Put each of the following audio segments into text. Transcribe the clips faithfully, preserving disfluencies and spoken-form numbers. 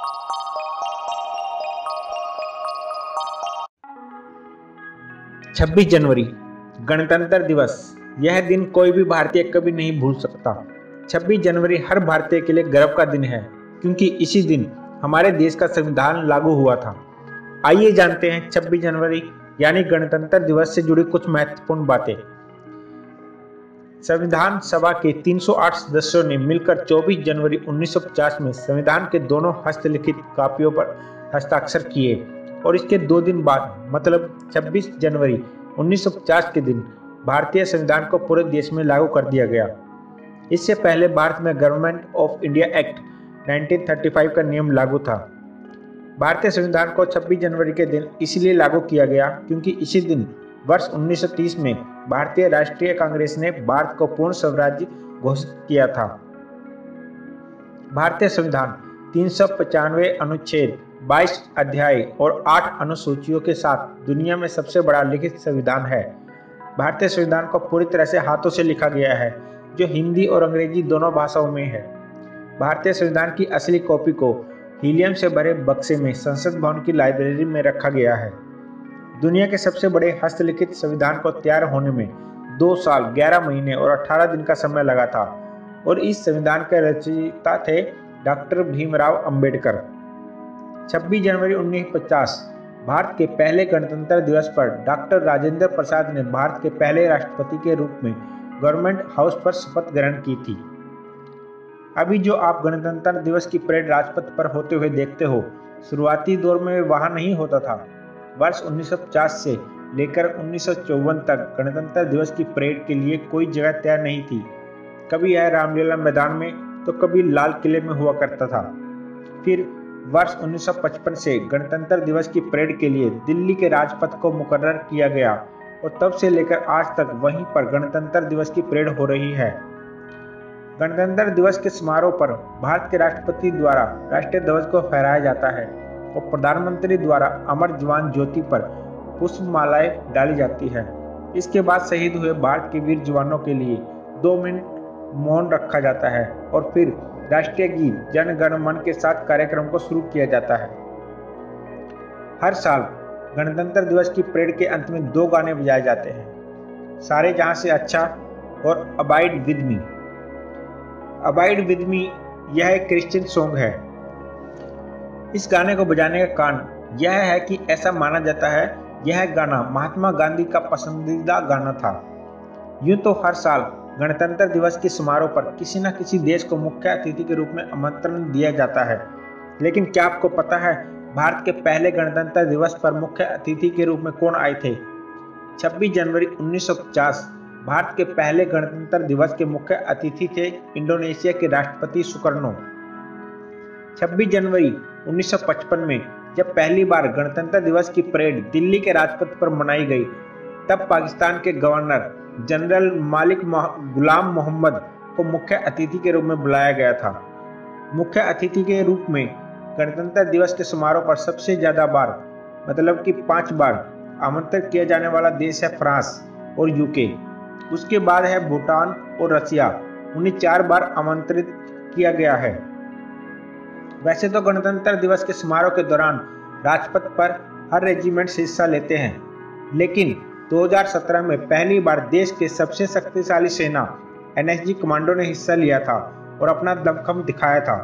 छब्बीस जनवरी गणतंत्र दिवस। यह दिन कोई भी भारतीय कभी नहीं भूल सकता। छब्बीस जनवरी हर भारतीय के लिए गर्व का दिन है, क्योंकि इसी दिन हमारे देश का संविधान लागू हुआ था। आइए जानते हैं छब्बीस जनवरी यानी गणतंत्र दिवस से जुड़ी कुछ महत्वपूर्ण बातें। संविधान सभा के तीन सौ आठ सदस्यों ने मिलकर चौबीस जनवरी उन्नीस सौ पचास में संविधान के दोनों हस्तलिखित कापियों पर हस्ताक्षर किए और इसके दो दिन बाद मतलब छब्बीस जनवरी उन्नीस सौ पचास के दिन भारतीय संविधान को पूरे देश में लागू कर दिया गया। इससे पहले भारत में गवर्नमेंट ऑफ इंडिया एक्ट उन्नीस सौ पैंतीस का नियम लागू था। भारतीय संविधान को छब्बीस जनवरी के दिन इसलिए लागू किया गया क्योंकि इसी दिन वर्ष उन्नीस सौ तीस में भारतीय राष्ट्रीय कांग्रेस ने भारत को पूर्ण स्वराज्य घोषित किया था। भारतीय संविधान तीन सौ पचानवे अनुच्छेद, बाईस अध्याय और आठ अनुसूचियों के साथ दुनिया में सबसे बड़ा लिखित संविधान है। भारतीय संविधान को पूरी तरह से हाथों से लिखा गया है, जो हिंदी और अंग्रेजी दोनों भाषाओं में है। भारतीय संविधान की असली कॉपी को हीलियम से भरे बक्से में संसद भवन की लाइब्रेरी में रखा गया है। दुनिया के सबसे बड़े हस्तलिखित संविधान को तैयार होने में दो साल ग्यारह महीने और अठारह दिन का समय लगा था और इस संविधान के रचयिता थे डॉक्टर भीमराव अंबेडकर। छब्बीस जनवरी उन्नीस सौ पचास भारत के पहले गणतंत्र दिवस पर डॉक्टर राजेंद्र प्रसाद ने भारत के पहले राष्ट्रपति के रूप में गवर्नमेंट हाउस पर शपथ ग्रहण की थी। अभी जो आप गणतंत्र दिवस की परेड राजपथ पर होते हुए देखते हो, शुरुआती दौर में वहां नहीं होता था। वर्ष उन्नीस सौ पचास से लेकर उन्नीस सौ चौवन तक गणतंत्र दिवस की परेड के लिए कोई जगह तैयार नहीं थी। कभी यह रामलीला मैदान में तो कभी लाल किले में हुआ करता था। फिर वर्ष उन्नीस सौ पचपन से गणतंत्र दिवस की परेड के लिए दिल्ली के राजपथ को मुकर्रर किया गया और तब से लेकर आज तक वहीं पर गणतंत्र दिवस की परेड हो रही है। गणतंत्र दिवस के समारोह पर भारत के राष्ट्रपति द्वारा राष्ट्रीय ध्वज को फहराया जाता है और प्रधानमंत्री द्वारा अमर जवान ज्योति पर पुष्पमालाएं डाली जाती है। इसके बाद शहीद हुए भारत के वीर जवानों के लिए दो मिनट मौन रखा जाता है और फिर राष्ट्रीय गीत जन गण मन के साथ कार्यक्रम को शुरू किया जाता है। हर साल गणतंत्र दिवस की परेड के अंत में दो गाने बजाए जाते हैं, सारे जहां से अच्छा और abide with me. Abide with me यह एक क्रिश्चियन सॉन्ग है। इस गाने को बजाने का कारण यह है कि ऐसा माना जाता है यह गाना महात्मा गांधी का पसंदीदा गाना था। यूं तो हर साल गणतंत्र दिवस के समारोह पर किसी न किसी देश को मुख्य अतिथि के रूप में आमंत्रण दिया जाता है, लेकिन क्या आपको पता है भारत के पहले गणतंत्र दिवस पर मुख्य अतिथि के रूप में कौन आए थे? छब्बीस जनवरी उन्नीस सौ पचास भारत के पहले गणतंत्र दिवस के मुख्य अतिथि थे इंडोनेशिया के राष्ट्रपति सुकर्नो। छब्बीस जनवरी उन्नीस सौ पचपन में जब पहली बार गणतंत्र दिवस की परेड दिल्ली के राजपथ पर मनाई गई, तब पाकिस्तान के गवर्नर जनरल मालिक गुलाम मोहम्मद को मुख्य अतिथि के रूप में बुलाया गया था। मुख्य अतिथि के रूप में गणतंत्र दिवस के समारोह पर सबसे ज्यादा बार मतलब कि पांच बार आमंत्रित किया जाने वाला देश है फ्रांस और यूके। उसके बाद है भूटान और रसिया, उन्हें चार बार आमंत्रित किया गया है। वैसे तो गणतंत्र दिवस के समारोह के दौरान राजपथ पर हर रेजिमेंट हिस्सा लेते हैं, लेकिन दो हज़ार सत्रह में पहली बार देश के सबसे शक्तिशाली सेना एन एस जी कमांडो ने हिस्सा लिया था और अपना दमखम दिखाया था।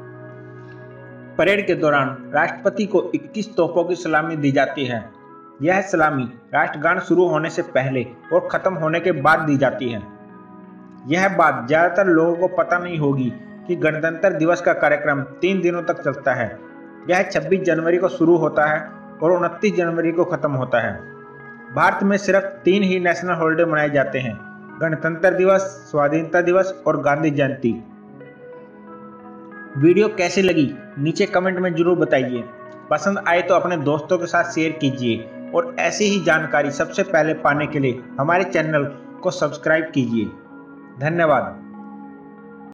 परेड के दौरान राष्ट्रपति को इक्कीस तोपों की सलामी दी जाती है। यह सलामी राष्ट्रगान शुरू होने से पहले और खत्म होने के बाद दी जाती है। यह बात ज्यादातर लोगों को पता नहीं होगी कि गणतंत्र दिवस का कार्यक्रम तीन दिनों तक चलता है। यह छब्बीस जनवरी को शुरू होता है और उनतीस जनवरी को खत्म होता है। भारत में सिर्फ तीन ही नेशनल हॉलिडे मनाए जाते हैं, गणतंत्र दिवस, स्वाधीनता दिवस और गांधी जयंती। वीडियो कैसी लगी नीचे कमेंट में जरूर बताइए। पसंद आए तो अपने दोस्तों के साथ शेयर कीजिए और ऐसी ही जानकारी सबसे पहले पाने के लिए हमारे चैनल को सब्सक्राइब कीजिए। धन्यवाद।